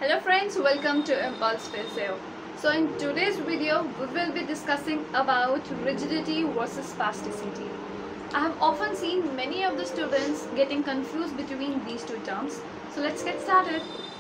Hello friends, welcome to Impulse Physio. So in today's video, we will be discussing about rigidity versus spasticity. I have often seen many of the students getting confused between these two terms. So let's get started.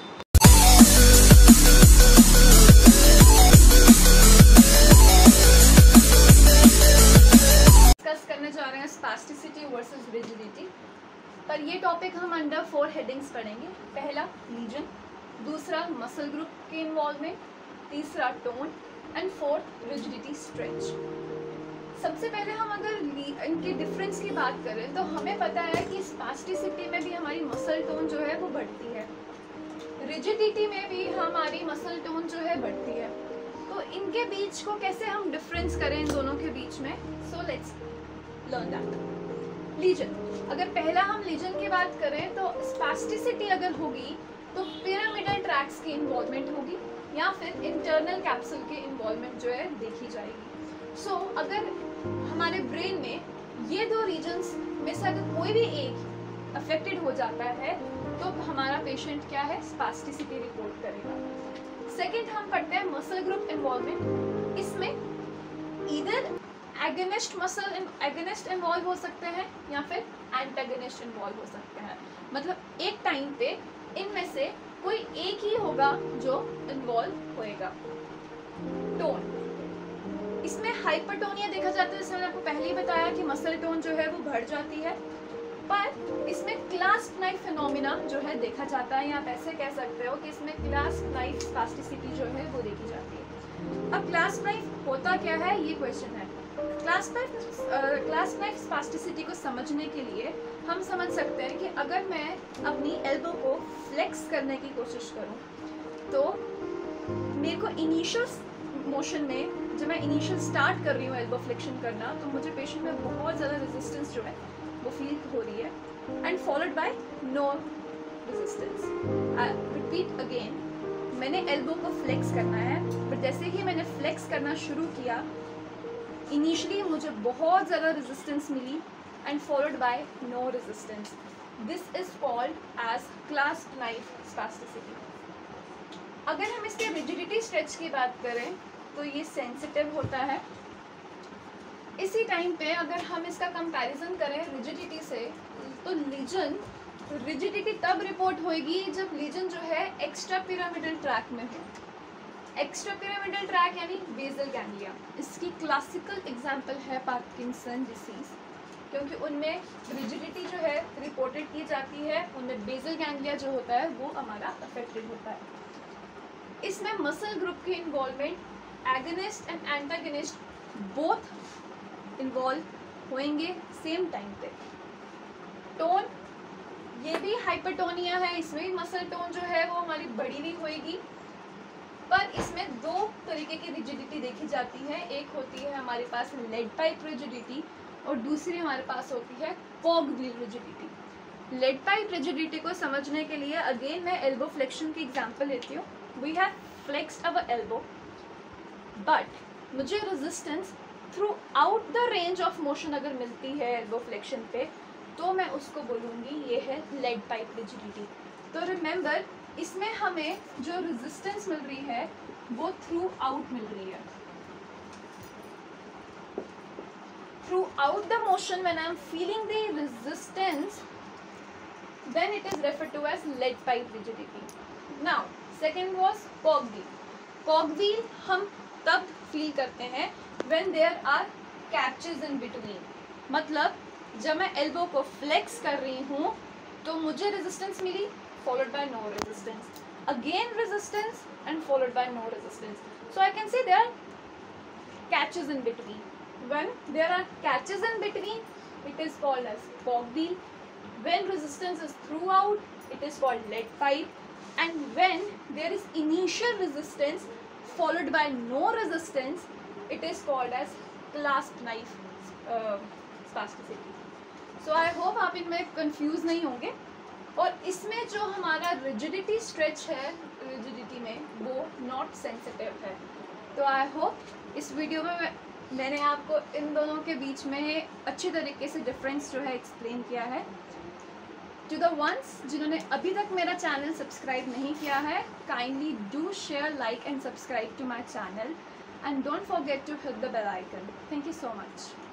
Discuss करने जा रहे हैं spasticity versus rigidity. पर ये topic हम under 4 headings पढ़ेंगे. पहला lesion, दूसरा मसल ग्रुप के इन्वॉल्वमेंट, तीसरा tone and fourth rigidity stretch. सबसे पहले हम अगर इनके डिफरेंस की बात करें तो हमें पता है कि स्पास्टिसिटी में भी हमारी मसल टोन जो है वो बढ़ती है, रिजिडिटी में भी हमारी मसल टोन जो है बढ़ती है. तो इनके बीच को कैसे हम डिफरेंस करें इन दोनों के बीच में. So let's learn that. Lesion, अगर पहला हम लीजन की बात करें तो स्पास्टिसिटी अगर होगी तो पिरामिडल ट्रैक्स की इन्वॉल्वमेंट होगी या फिर इंटरनल कैप्सूल की इन्वॉल्वमेंट जो है देखी जाएगी. सो अगर हमारे ब्रेन में ये दो रीजन्स में से अगर कोई भी एक अफेक्टेड हो जाता है तो हमारा पेशेंट क्या है, स्पास्टिसिटी रिपोर्ट करेगा. सेकेंड हम पढ़ते हैं मसल ग्रुप इन्वॉल्वमेंट. इसमें ईदर एगोनिस्ट इन्वॉल्व हो सकते हैं या फिर एंटागोनिस्ट इन्वॉल्व हो सकते हैं. मतलब एक टाइम पे इनमें से कोई एक ही होगा जो इन्वॉल्व होएगा. टोन, इसमें हाइपरटोनिया देखा जाता है. जैसे मैंने आपको पहले ही बताया कि मसल टोन जो है वो बढ़ जाती है, पर इसमें क्लास्प नाइफ फिनोमिना जो है देखा जाता है, या आप ऐसे कह सकते हो कि इसमें क्लास्प नाइफ स्पास्टिसिटी जो है वो देखी जाती है. अब क्लास्प नाइफ होता क्या है, ये क्वेश्चन है. क्लास्प नाइफ स्पास्टिसिटी को समझने के लिए हम समझ सकते हैं कि अगर मैं अपनी एल्बो को फ्लेक्स करने की कोशिश करूं तो मेरे को इनिशियल मोशन में, जब मैं इनिशियल स्टार्ट कर रही हूँ एल्बो फ्लेक्शन करना, तो मुझे पेशेंट में बहुत ज़्यादा रेजिस्टेंस जो है वो फील हो रही है, and followed by no resistance. Repeat again, मैंने एल्बो को फ्लेक्स करना है, पर जैसे ही मैंने फ्लेक्स करना शुरू किया, इनिशियली मुझे बहुत ज़्यादा रेजिस्टेंस मिली and followed by no resistance. This is called as clasp knife spasticity. अगर हम इसके rigidity stretch की बात करें तो ये sensitive होता है. इसी टाइम पे अगर हम इसका comparison करें rigidity से, तो लीजन rigidity तब रिपोर्ट होएगी जब लीजन जो है एक्स्ट्रा पिरामिडल ट्रैक में हो. एक्स्ट्रा पिरामिडल ट्रैक यानी बेसल गैंग्लिया. इसकी क्लासिकल एग्जाम्पल है पार्किंसन डिसीज, क्योंकि उनमें रिजिडिटी जो है रिपोर्टेड की जाती है, उनमें बेसल गैंग्लिया जो होता है वो हमारा अफेक्टेड होता है. इसमें मसल ग्रुप के involvement agonist and antagonist both involve होंगे सेम टाइम पे. टोन, ये भी हाइपरटोनिया है, इसमें मसल टोन जो है वो हमारी बढ़ी हुई होएगी, पर इसमें दो तरीके की रिजिडिटी देखी जाती है. एक होती है हमारे पास लेड पाइप रिजिडिटी और दूसरी हमारे पास होती है cog wheel rigidity. Lead pipe rigidity को समझने के लिए अगेन मैं एल्बो फ्लेक्शन की एग्जांपल लेती हूँ. We have flexed our elbow, but मुझे resistance throughout the range of motion अगर मिलती है एल्बो फ्लेक्शन पे, तो मैं उसको बोलूँगी ये है लेड पाइप रिजिडिटी. तो रिमेंबर, इसमें हमें जो रेजिस्टेंस मिल रही है वो थ्रू आउट मिल रही है. Throughout the motion, when I am feeling the resistance, then it is referred to as lead pipe rigidity. Now, second was cog wheel. Cog wheel हम तब फील करते हैं when there are catches in between. मतलब जब मैं elbow को flex कर रही हूँ तो मुझे रेजिस्टेंस मिली, followed by no resistance. Again resistance and followed by no resistance. So I can say there are catches in between. When there are catches in between, it is called as cog wheel. When resistance is throughout, it is called lead pipe. And when there is initial resistance followed by no resistance, it is called as clasp knife spasticity. So I hope आप इनमें confused नहीं होंगे. और इसमें जो हमारा rigidity stretch है, rigidity में वो not sensitive है. तो I hope इस वीडियो में मैंने आपको इन दोनों के बीच में अच्छी तरीके से डिफरेंस जो है एक्सप्लेन किया है. टू द वंस जिन्होंने अभी तक मेरा चैनल सब्सक्राइब नहीं किया है, kindly do share, like and subscribe to my channel, and don't forget to hit the bell icon. Thank you so much.